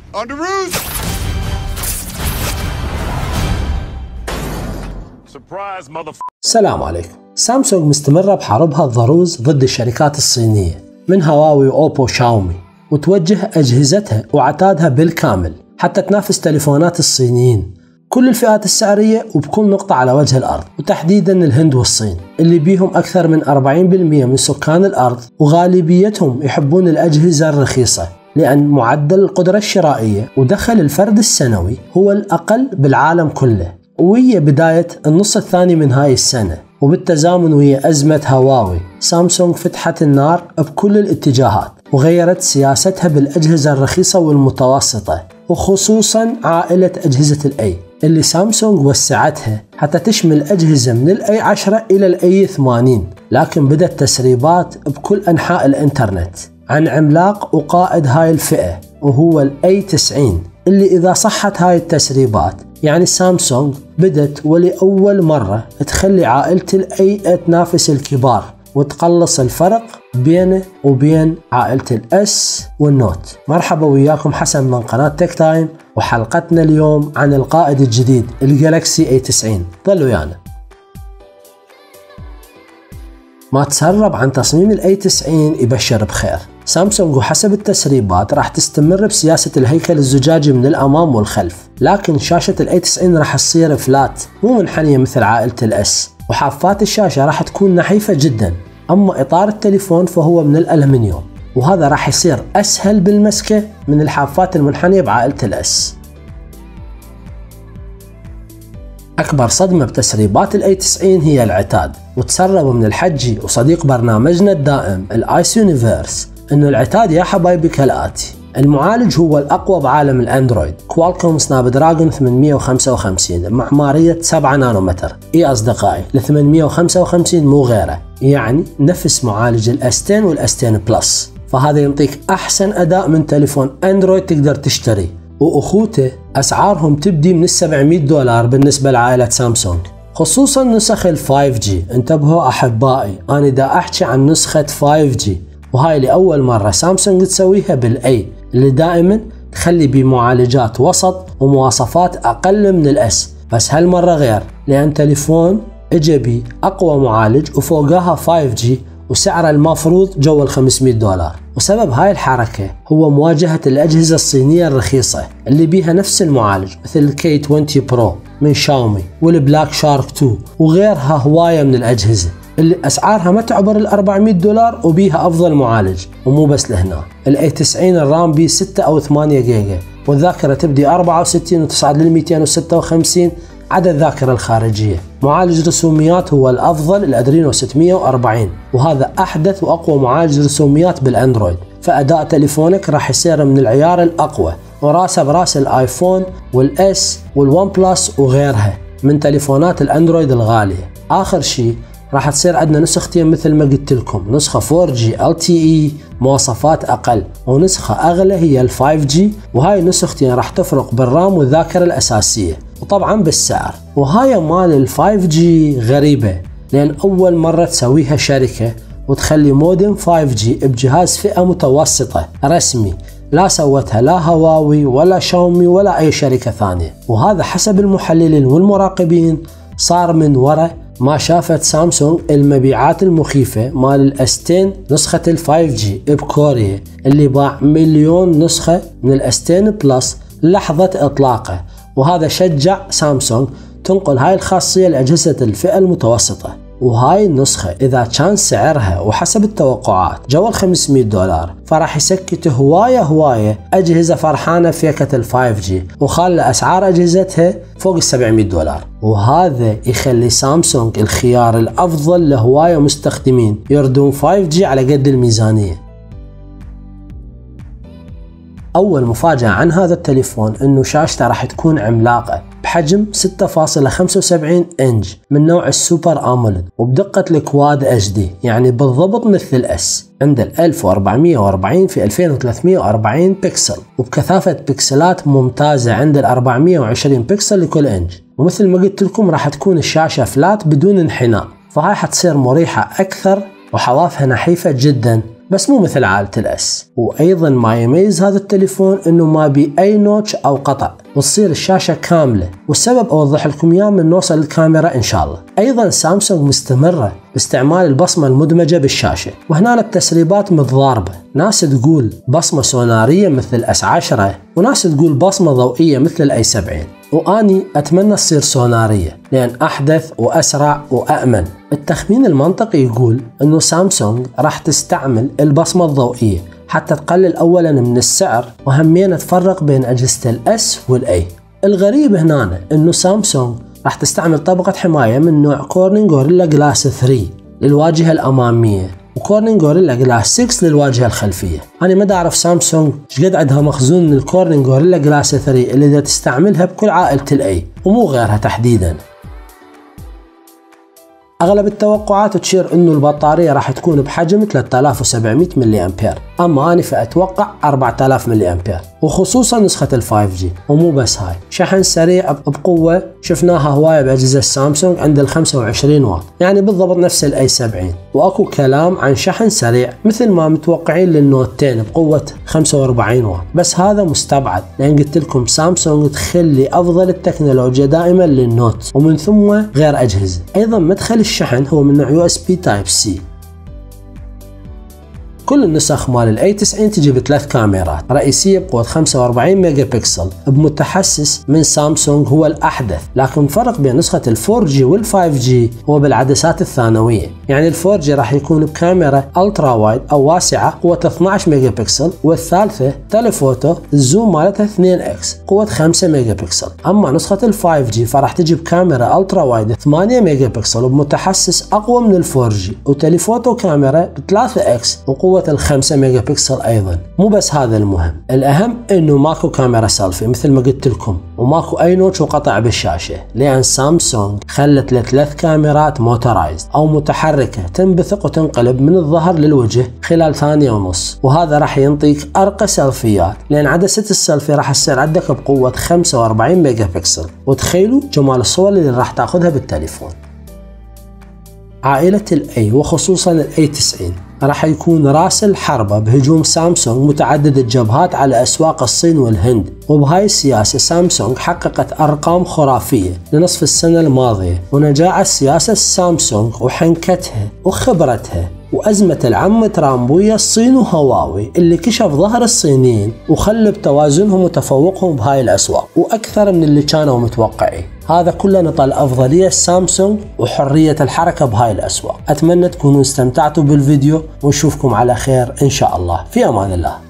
On the roof! Surprise, motherfucker! السلام عليكم. سامسونج مستمرة بحربها الضروس ضد الشركات الصينية من هواوي وأوبو شاومي، وتوجه أجهزتها وعتادها بالكامل حتى تنافس تليفونات الصينيين كل الفئات السعرية وبكل نقطة على وجه الأرض، وتحديدا الهند والصين اللي بيهم أكثر من 40% من سكان الأرض، وغالبيتهم يحبون الأجهزة الرخيصة لأن معدل القدرة الشرائية ودخل الفرد السنوي هو الأقل بالعالم كله. وهي بداية النص الثاني من هاي السنة وبالتزامن ويا أزمة هواوي، سامسونج فتحت النار بكل الاتجاهات وغيرت سياستها بالأجهزة الرخيصة والمتوسطة، وخصوصا عائلة أجهزة الأي اللي سامسونج وسعتها حتى تشمل أجهزة من الأي 10 إلى الأي 80، لكن بدأت تسريبات بكل أنحاء الإنترنت عن عملاق وقائد هاي الفئة وهو الأي 90 اللي إذا صحت هاي التسريبات يعني سامسونج بدت ولأول مرة تخلي عائلة الأي تنافس الكبار وتقلص الفرق بينه وبين عائلة الأس والنوت. مرحبا وياكم حسن من قناة تك تايم، وحلقتنا اليوم عن القائد الجديد الجالكسي A90. ظلوا ويانا. ما تسرب عن تصميم الA90 يبشر بخير. سامسونج وحسب التسريبات راح تستمر بسياسة الهيكل الزجاجي من الأمام والخلف، لكن شاشة الA90 راح تصير فلات مو منحنية مثل عائلة الأس، وحافات الشاشة راح تكون نحيفة جدا، أما إطار التليفون فهو من الألمنيوم، وهذا راح يصير أسهل بالمسكة من الحافات المنحنية بعائلة الأس. أكبر صدمة بتسريبات الA90 هي العتاد، وتسرب من الحجي وصديق برنامجنا الدائم الآيس يونيفيرس إنه العتاد يا حبايبي كالآتي: المعالج هو الأقوى بعالم الأندرويد، كوالكوم سناب دراجون 855 معمارية 7 نانومتر. أصدقائي ال 855 مو غيره، يعني نفس معالج الأستين والأستين بلس، فهذا ينطيك أحسن أداء من تليفون أندرويد تقدر تشتري. وأخوته أسعارهم تبدي من $700 بالنسبة لعائلة سامسونج، خصوصا نسخ ال 5G. انتبهوا أحبائي، أنا دا أحكي عن نسخة 5G، وهاي لأول مرة سامسونج تسويها بالأي اللي دائما تخلي بمعالجات وسط ومواصفات أقل من الأس، بس هالمرة غير لأن تليفون إجابي أقوى معالج وفوقها 5G وسعره المفروض جو $500. وسبب هاي الحركة هو مواجهة الأجهزة الصينية الرخيصة اللي بيها نفس المعالج مثل الكي 20 برو من شاومي والبلاك شارك 2 وغيرها هواية من الأجهزة اللي أسعارها ما تعبر $400 وبيها أفضل معالج. ومو بس لهنا، الA90 الرام بيه 6 أو 8 جيجا، والذاكرة تبدي 64 وتصعد لل 256 عدا الذاكرة الخارجية. معالج رسوميات هو الأفضل الأدرينو 640، وهذا أحدث وأقوى معالج رسوميات بالأندرويد، فأداء تليفونك راح يصير من العيار الأقوى وراسه براس الآيفون والإس والون بلس وغيرها من تليفونات الأندرويد الغالية. آخر شيء راح تصير عندنا نسختين مثل ما قلت لكم، نسخة 4G LTE مواصفات أقل، ونسخة أغلى هي ال 5G، وهاي النسختين راح تفرق بالرام والذاكرة الأساسية وطبعا بالسعر. وهاي مال ال 5G غريبة لأن أول مرة تسويها شركة وتخلي مودم 5G بجهاز فئة متوسطة رسمي، لا سوتها لا هواوي ولا شاومي ولا أي شركة ثانية، وهذا حسب المحللين والمراقبين صار من وراء ما شافت سامسونج المبيعات المخيفة مال الأستين نسخة ال 5G بكوريا اللي باع 1,000,000 نسخة من الأستين بلس لحظة إطلاقه، وهذا شجع سامسونج تنقل هاي الخاصية لأجهزة الفئة المتوسطة. وهاي النسخة إذا كان سعرها وحسب التوقعات جو $500 فراح يسكت هواية أجهزة فرحانة فيكة ال 5G وخلى أسعار أجهزتها فوق $700، وهذا يخلي سامسونج الخيار الأفضل لهواية مستخدمين يردون 5G على قد الميزانية. أول مفاجأة عن هذا التليفون إنه شاشته راح تكون عملاقة بحجم 6.75 إنش من نوع السوبر أموليد وبدقة الكواد HD، يعني بالضبط مثل الأس، عند 1440 في 2340 بكسل، وبكثافة بكسلات ممتازة عند 420 بكسل لكل إنش. ومثل ما قلت لكم راح تكون الشاشة فلات بدون انحناء، فهاي حتصير مريحة أكثر وحوافها نحيفة جدا بس مو مثل عائلة الاس. وايضا ما يميز هذا التليفون انه ما بي اي نوتش او قطع، وتصير الشاشة كاملة، والسبب اوضح لكم اياه من نوصل للكاميرا ان شاء الله. ايضا سامسونج مستمرة باستعمال البصمة المدمجة بالشاشة، وهنا التسريبات متضاربة، ناس تقول بصمة سونارية مثل الاس 10، وناس تقول بصمة ضوئية مثل الاي 70، واني اتمنى تصير سونارية لان احدث واسرع وامن. التخمين المنطقي يقول انه سامسونج راح تستعمل البصمة الضوئية حتى تقلل اولا من السعر، وهمين تفرق بين اجهزة الاس والاي. الغريب هنا انه سامسونج راح تستعمل طبقة حماية من نوع كورنينج غوريلا جلاس 3 للواجهة الامامية، وكورنينج غوريلا جلاس 6 للواجهة الخلفية. أنا ما أعرف سامسونج شقد عندها مخزون من الكورنينج غوريلا جلاس 3 اللي إذا تستعملها بكل عائلة الاي ومو غيرها تحديدا. أغلب التوقعات تشير إنه البطارية راح تكون بحجم 3700 ملي أمبير، أما أنا فأتوقع 4000 ملي أمبير، وخصوصا نسخة ال 5G. ومو بس هاي، شحن سريع بقوة شفناها هواية بأجهزة سامسونج عند ال 25 واط، يعني بالضبط نفس الاي 70. واكو كلام عن شحن سريع مثل ما متوقعين للنوتين بقوة 45 واط، بس هذا مستبعد لأن قلت لكم سامسونج تخلي أفضل التكنولوجيا دائما للنوت ومن ثم غير أجهزة. أيضا مدخل الشحن هو من نوع USB Type C. كل النسخ مال الاي 90 تجي بثلاث كاميرات رئيسية بقوة 45 ميجا بكسل بمتحسس من سامسونج هو الأحدث، لكن الفرق بين نسخة ال 4G وال 5G هو بالعدسات الثانوية. يعني ال 4G راح يكون بكاميرا الترا وايد أو واسعة قوة 12 ميجا بكسل، والثالثة تليفوتو الزوم مالتها 2x قوة 5 ميجا بكسل. أما نسخة ال 5G فراح تجي بكاميرا الترا وايد 8 ميجا بكسل وبمتحسس أقوى من ال 4G، وتليفوتو كاميرا 3x وقوة ال 5 ميجا بكسل. ايضا مو بس هذا المهم، الاهم انه ماكو كاميرا سيلفي مثل ما قلت لكم، وماكو اي نوتش وقطع بالشاشه، لان سامسونج خلت ل3 كاميرات موتورايزد او متحركه تنبثق وتنقلب من الظهر للوجه خلال 1.5 ثانية، وهذا راح ينطيك ارقى سيلفيات لان عدسه السيلفي راح تصير عندك بقوه 45 ميجا بكسل. وتخيلوا جمال الصور اللي راح تاخذها بالتليفون. عائله الاي وخصوصا الاي 90 راح يكون راس الحربة بهجوم سامسونج متعدد الجبهات على أسواق الصين والهند، وبهاي السياسة سامسونج حققت أرقام خرافية لنصف السنة الماضية، ونجاح السياسة سامسونج وحنكتها وخبرتها وأزمة العم ترامب ويا الصين وهواوي اللي كشف ظهر الصينيين وخلى بتوازنهم وتفوقهم بهاي الأسواق وأكثر من اللي كانوا متوقعين. هذا كله نطل أفضلية سامسونج وحرية الحركة بهاي الأسواق. أتمنى تكونوا استمتعتوا بالفيديو ونشوفكم على خير إن شاء الله. في أمان الله.